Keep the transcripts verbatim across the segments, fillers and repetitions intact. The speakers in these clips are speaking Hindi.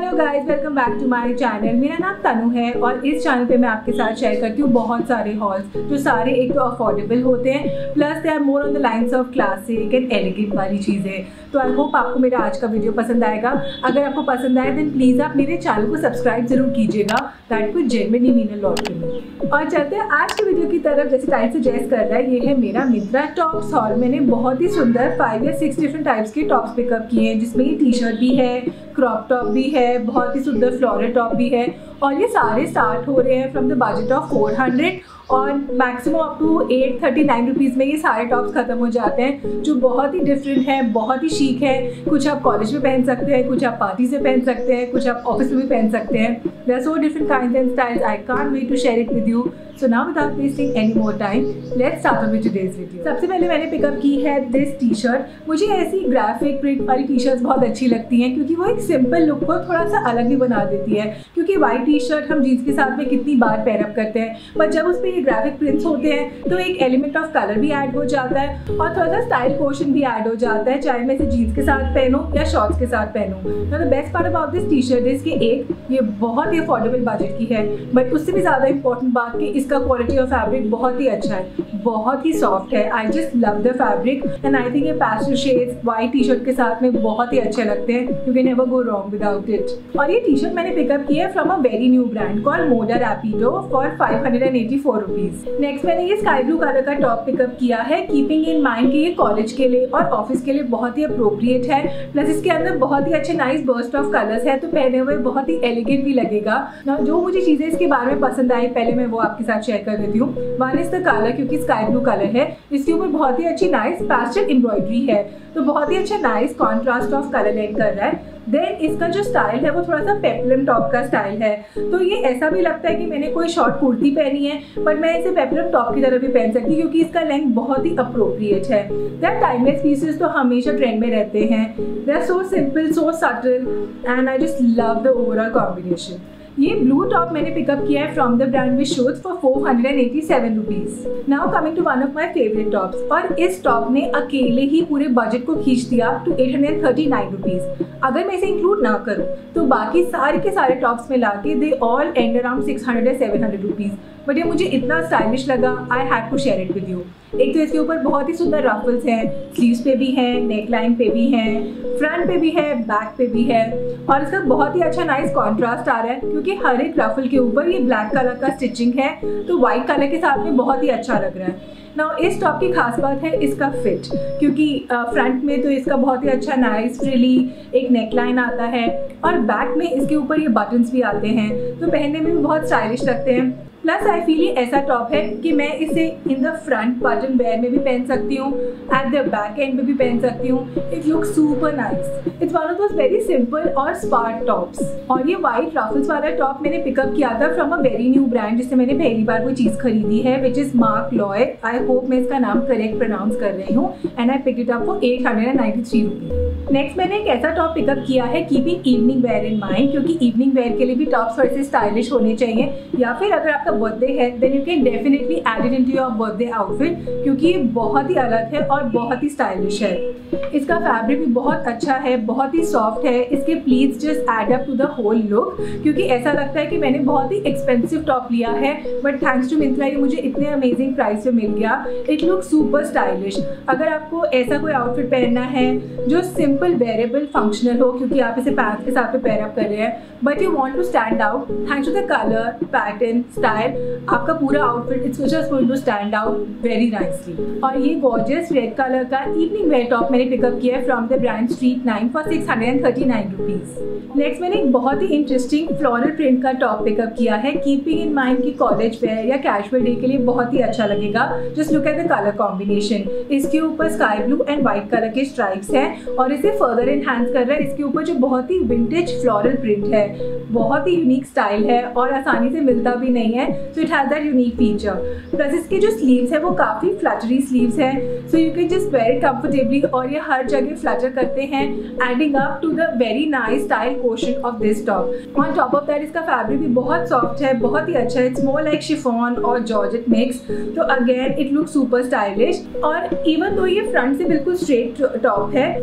Hello guys, welcome back to my channel. मेरा नाम तनु है और इस चैनल पे मैं आपके साथ शेयर करती हूँ बहुत सारे हॉल्स जो सारे एक तो अफोर्डेबल होते हैं, plus they are more on the lines of classic and elegant वाली चीज़ें। तो आई होप आपको मेरा आज का वीडियो पसंद आएगा। अगर आपको पसंद आए देन प्लीज़ आप मेरे चैनल को सब्सक्राइब जरूर कीजिएगा। That could genuinely mean a lot to me. और चलते हैं आज के वीडियो की तरफ। जैसे टाइप सजेस्ट कर रहा है, ये है मेरा मिंत्रा टॉप्स हॉल। मैंने बहुत ही सुंदर फाइव या सिक्स डिफरेंट टाइप्स के टॉप्स पिकअप किए हैं, जिसमें ये टी शर्ट भी है, क्रॉप टॉप भी है, बहुत ही सुंदर फ्लोरल टॉप भी है। और ये सारे स्टार्ट हो रहे हैं from the budget of four hundred और maximum up to eight thirty nine rupees में ये सारे टॉप्स खत्म हो जाते हैं, जो बहुत ही डिफरेंट है, बहुत ही शीक है। कुछ आप कॉलेज में पहन सकते हैं, कुछ आप पार्टी से पहन सकते हैं, कुछ आप ऑफिस में भी पहन सकते हैं। There are so different kinds and styles. I can't wait to share it with you. So now without wasting any more time, let's start with today's video. सबसे पहले मैंने पिकअप की है दिस टी शर्ट। मुझे ऐसी ग्राफिक प्रिंट वाली टी शर्ट्स बहुत अच्छी लगती हैं, क्योंकि वो एक सिंपल लुक को थोड़ा सा अलग भी बना देती है। क्योंकि वाइट टी शर्ट हम जीन्स के साथ में कितनी बार पैरअप करते हैं, पर जब उस पर ये ग्राफिक प्रिंट्स होते हैं तो एक एलिमेंट ऑफ कलर भी ऐड हो जाता है और थोड़ा सा स्टाइल पोर्शन भी ऐड हो जाता है, चाहे मैं इसे जीन्स के साथ पहनूं या शॉर्ट्स के साथ पहनूं। The best part about this T shirt is कि एक ये बहुत ही अफोर्डेबल बजट की है, बट उससे भी ज़्यादा इंपॉर्टेंट बात कि इसका क्वालिटी ऑफ फैब्रिक बहुत ही अच्छा है, बहुत ही सॉफ्ट है। I just love the fabric and I think ये pastel shades white T shirt के साथ में बहुत ही अच्छे लगते हैं। You can never go wrong without it. और ये टी शर्ट मैंने पिकअप की है from a very new brand called Moda Rapido for five hundred eighty four rupees. Next मैंने ये स्काई ब्लू कलर का टॉप पिकअप किया है, कीपिंग इन माइंड कि ये कॉलेज के लिए और ऑफिस के लिए बहुत ही अप्रोप्रिएट है। प्लस इसके अंदर बहुत ही अच्छे नाइस बर्स्ट ऑफ कलर्स है, तो पहने हुए बहुत ही एलिगेंट भी लगेगा ना। जो मुझे चीजें इसके बारे में पसंद आई, पहले मैं वो आपके साथ शेयर कर देती हूँ। वन इज द कलर, क्योंकि स्काई ब्लू कलर है, इसके ऊपर बहुत ही अच्छी नाइस पैस्टल एम्ब्रॉयडरी है, तो बहुत ही अच्छा nice contrast of colour lend कर रहा है। देन इसका जो स्टाइल है वो थोड़ा सा पेप्लम टॉप का स्टाइल है, तो ये ऐसा भी लगता है कि मैंने कोई शॉर्ट कुर्ती पहनी है, बट मैं इसे पेप्लम टॉप की तरह भी पहन सकती हूँ, क्योंकि इसका लेंथ बहुत ही अप्रोप्रिएट है। देयर टाइमलेस पीसेस तो हमेशा ट्रेंड में रहते हैं। They are so simple, so subtle and I just love the overall combination. ये ब्लू टॉप मैंने पिकअप किया है from the brand Vishudh for four hundred eighty seven rupees. Now coming to one of my favourite tops, और इस टॉप ने अकेले ही पूरे बजट को खींच दिया to eight hundred thirty nine rupees. अगर मैं इसे इंक्लूड ना करूं तो बाकी सारे के सारे टॉप्स में लाके they all end around six hundred seven hundred rupees. But ये मुझे इतना स्टाइलिश लगा, I had to share it with you. एक तो इसके ऊपर बहुत ही सुंदर रफल्स हैं, स्लीव्स पे भी हैं, नेक लाइन पे भी हैं, फ्रंट पे भी है, बैक पे भी है, और इसका बहुत ही अच्छा नाइस कॉन्ट्रास्ट आ रहा है, क्योंकि हर एक रफल के ऊपर ये ब्लैक कलर का स्टिचिंग है, तो व्हाइट कलर के साथ में बहुत ही अच्छा लग रहा है। नाउ इस टॉप की खास बात है इसका फिट, क्योंकि फ्रंट में तो इसका बहुत ही अच्छा नाइस फ्रिली एक नेक लाइन आता है, और बैक में इसके ऊपर ये बटन्स भी आते हैं, तो पहनने में भी बहुत स्टाइलिश लगते हैं। प्लस आई फील ये ऐसा टॉप है कि मैं इसे in the front button wear में भी पहन सकती हूँ, एट द बैक एंड में भी पहन सकती हूँ। It look super nice. It's one of those very simple और स्मार्ट टॉप्स। और ये वाइट रफल्स वाला टॉप मैंने पिकअप किया था from a very new brand, जिससे मैंने पहली बार कोई चीज़ खरीदी है, which is Mark Loy. I hope मैं इसका नाम करेक्ट प्रोनाउंस कर रही हूँ, and I pick it up for eight hundred ninety three rupees. Next मैंने एक ऐसा टॉप पिकअप किया है keeping evening wear in mind, क्योंकि इवनिंग वेयर के लिए भी टॉप्स थोड़े से स्टाइलिश होने चाहिए, या फिर अगर आपका बर्थडे है then you can definitely add it into your birthday outfit, क्योंकि ये बहुत ही अलग है और बहुत ही स्टाइलिश है। इसका फैब्रिक भी बहुत अच्छा है, बहुत ही सॉफ्ट है। इसके pleats just add up to the whole look, क्योंकि ऐसा लगता है कि मैंने बहुत ही एक्सपेंसिव टॉप लिया है, बट थैंक्स टू मिंत्रा ये मुझे इतने अमेजिंग प्राइस पे मिल गया। It look super stylish. अगर आपको ऐसा कोई आउटफिट पहनना है जो सिंपल वेरेबल फंक्शनल हो, क्योंकि आप इसे पैंट्स के साथ पे पेयर अप कर रहे हैं, but you want to stand out thanks to the colour pattern style, आपका पूरा outfit it's just going to stand out very nicely. और ये गॉर्जियस रेड कलर का इवनिंग वेयर टॉप मैंने पिकअप किया है from the brand Street Nine for six hundred thirty nine rupees. Next मैंने एक बहुत ही इंटरेस्टिंग फ्लोरल प्रिंट का टॉप पिकअप किया है, कीपिंग इन माइंड की कॉलेज वेयर या कैजुअल डे के लिए बहुत ही अच्छा लगेगा। Just look at the colour combination. इसके ऊपर sky blue and white colour के स्ट्राइप्स हैं, और इसे फर्दर एनहांस कर रहा है इसके ऊपर जो बहुत ही विंटेज फ्लोरल प्रिंट है। बहुत ही यूनिक स्टाइल है और आसानी से मिलता भी नहीं है, so it has that unique feature. Plus इसके जो स्लीव्स है वो काफ़ी फ्लटरी स्लीव्स हैं, so you can just wear it comfortably, और ये हर जगह फ्लटर करते हैं, adding up to the very nice style portion of this top. On top of that इसका फैब्रिक भी बहुत सॉफ्ट है, बहुत ही अच्छा है। इट्स मोर लाइक शिफॉन और जॉर्जेट मिक्स, तो again it look super stylish. और इवन दो ये फ्रंट से बिल्कुल स्ट्रेट टॉप है, बट एट द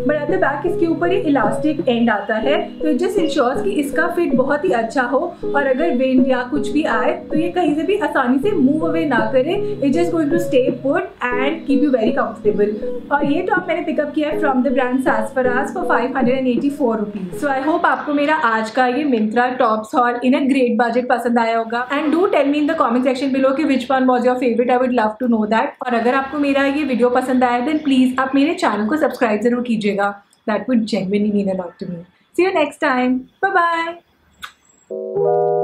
फैक्ट इसके ऊपर ये इलास्टिक एंड आता है, तो जस्ट इंश्योर्स कि इसका फिट बहुत ही अच्छा हो और अगर विंड या कुछ भी आए तो ये कहीं से भी आसानी से मूव अवे ना करे। It just going to stay put and keep you very comfortable. और ये टॉप मैंने पिकअप किया है from the brand Sassafras for five hundred and eighty four rupees. So I hope आपको मेरा आज का ये Myntra tops haul in a great budget पसंद आया होगा। And do tell me in the comment section below कि which one was your favourite, I would love to know that. और अगर आपको मेरा ये वीडियो पसंद आया देन प्लीज आप मेरे चैनल को सब्सक्राइब जरूर कीजिएगा। That would genuinely mean a lot to me. See you next time, bye bye.